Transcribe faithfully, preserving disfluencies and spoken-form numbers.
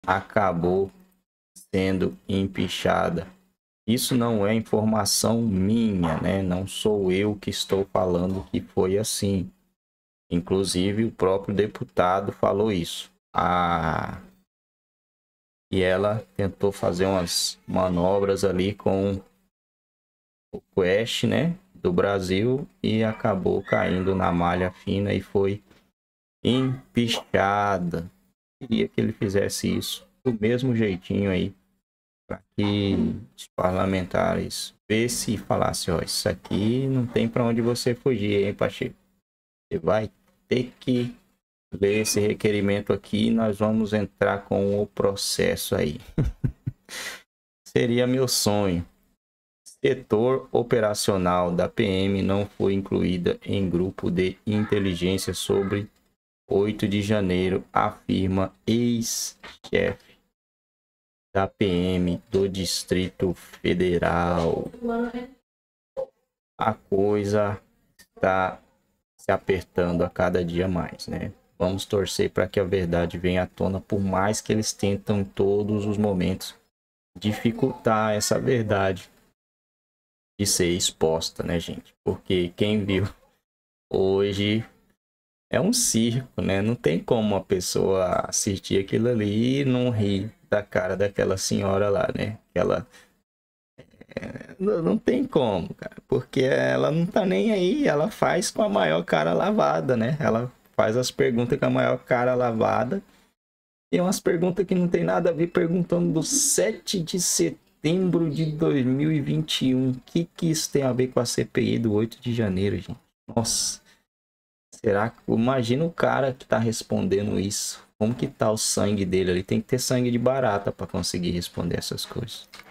acabou sendo empichada. Isso não é informação minha, né? Não sou eu que estou falando que foi assim. Inclusive, o próprio deputado falou isso. A... E ela tentou fazer umas manobras ali com o Quest, né? Do Brasil e acabou caindo na malha fina e foi empichada. Queria que ele fizesse isso do mesmo jeitinho aí, para que os parlamentares vissem e falassem, ó, isso aqui não tem para onde você fugir, hein, Pacheco? Você vai ter que ler esse requerimento aqui e nós vamos entrar com o processo aí. Seria meu sonho. Setor operacional da P M não foi incluída em grupo de inteligência sobre oito de janeiro, afirma ex-chefe da P M do Distrito Federal. A coisa está se apertando a cada dia mais, né? Vamos torcer para que a verdade venha à tona, por mais que eles tentam em todos os momentos dificultar essa verdade de ser exposta, né, gente? Porque quem viu hoje é um circo, né? Não tem como uma pessoa assistir aquilo ali e não rir da cara daquela senhora lá, né? Ela é, não, não tem como, cara, porque ela não tá nem aí, ela faz com a maior cara lavada, né? Ela faz as perguntas com a maior cara lavada e umas perguntas que não tem nada a ver, perguntando do sete de setembro de dois mil e vinte e um. O que que isso tem a ver com a C P I do oito de janeiro, gente? Nossa. Será que... Imagina o cara que tá respondendo isso. Como que tá o sangue dele? Ele tem que ter sangue de barata para conseguir responder essas coisas.